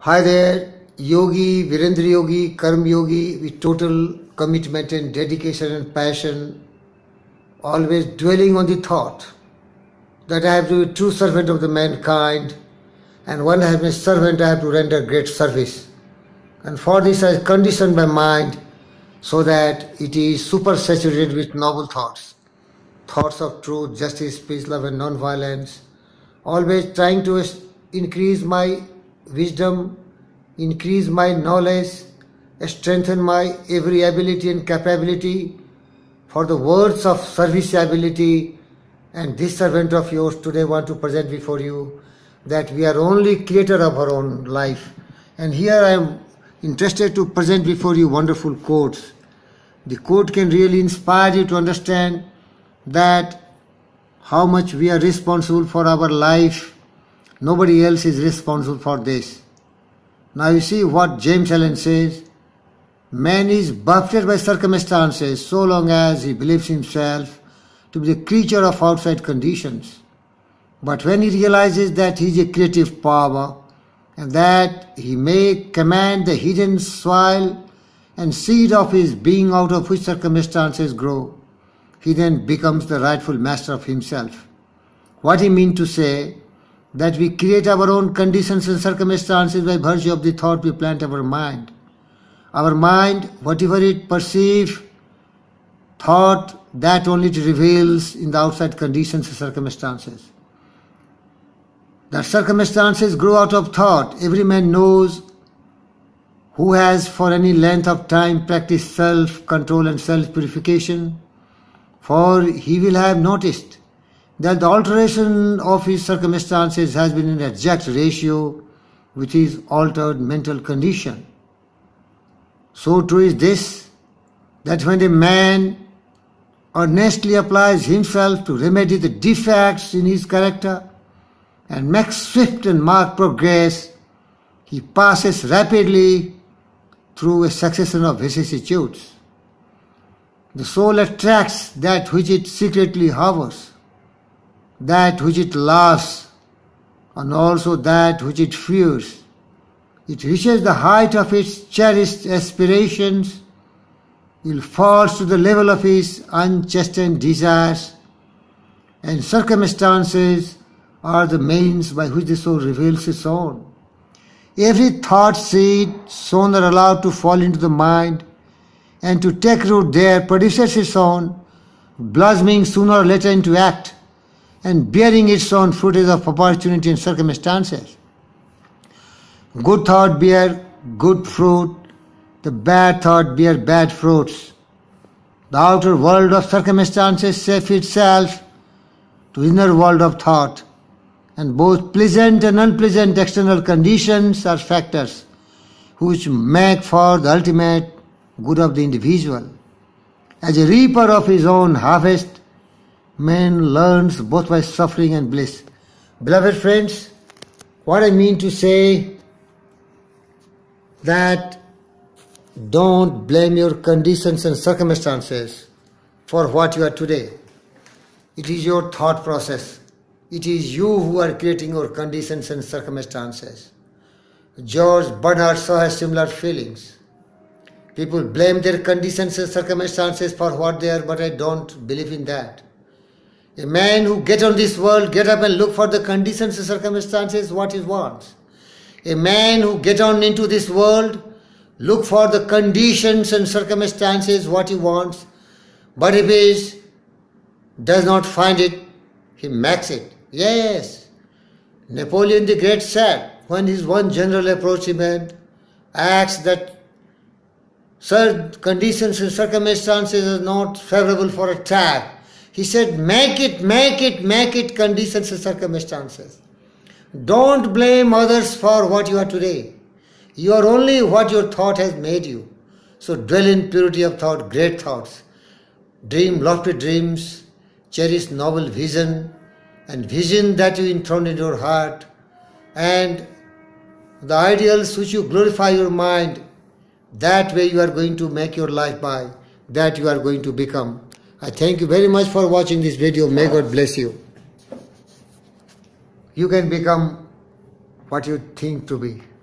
Hi there, Yogi, Virendra Yogi, Karma Yogi, with total commitment and dedication and passion, always dwelling on the thought that I have to be a true servant of the mankind, and when I have been a servant, I have to render great service. And for this I condition my mind so that it is supersaturated with noble thoughts. Thoughts of truth, justice, peace, love and non-violence. Always trying to increase my wisdom, increase my knowledge, strengthen my every ability and capability for the words of serviceability. And this servant of yours today want to present before you that we are only creator of our own life. And here I am interested to present before you wonderful quotes. The quote can really inspire you to understand that how much we are responsible for our life. Nobody else is responsible for this. Now you see what James Allen says. Man is buffeted by circumstances so long as he believes himself to be the creature of outside conditions. But when he realizes that he is a creative power and that he may command the hidden soil and seed of his being out of which circumstances grow, he then becomes the rightful master of himself. What he means to say, that we create our own conditions and circumstances by virtue of the thought we plant our mind. Our mind, whatever it perceives, thought, that only it reveals in the outside conditions and circumstances. That circumstances grow out of thought. Every man knows who has for any length of time practiced self-control and self-purification, for he will have noticed that the alteration of his circumstances has been in exact ratio with his altered mental condition. So true is this, that when a man earnestly applies himself to remedy the defects in his character and makes swift and marked progress, he passes rapidly through a succession of vicissitudes. The soul attracts that which it secretly harbors, that which it loves, and also that which it fears. It reaches the height of its cherished aspirations, it falls to the level of his unchastened desires, and circumstances are the means by which the soul reveals its own. Every thought seed sown or allowed to fall into the mind and to take root there produces its own, blossoming sooner or later into act, and bearing its own fruitage of opportunity and circumstances. Good thought bear good fruit, the bad thought bear bad fruits. The outer world of circumstances safe itself to inner world of thought, and both pleasant and unpleasant external conditions are factors which make for the ultimate good of the individual. As a reaper of his own harvest, man learns both by suffering and bliss. Beloved friends, what I mean to say, that don't blame your conditions and circumstances for what you are today. It is your thought process. It is you who are creating your conditions and circumstances. George Bernard Shaw has similar feelings. People blame their conditions and circumstances for what they are, but I don't believe in that. A man who gets on this world, get up and look for the conditions and circumstances what he wants. A man who gets on into this world, look for the conditions and circumstances what he wants. But if he does not find it, he makes it. Yes, Napoleon the Great said, when his one general approached him and asked that, "Sir, conditions and circumstances are not favorable for attack." He said, make it conditions and circumstances. Don't blame others for what you are today. You are only what your thought has made you. So dwell in purity of thought, great thoughts. Dream lofty dreams, cherish noble vision, and vision that you enthrone in your heart. And the ideals which you glorify your mind, that way you are going to make your life by, that you are going to become. I thank you very much for watching this video. May God bless you. You can become what you think to be.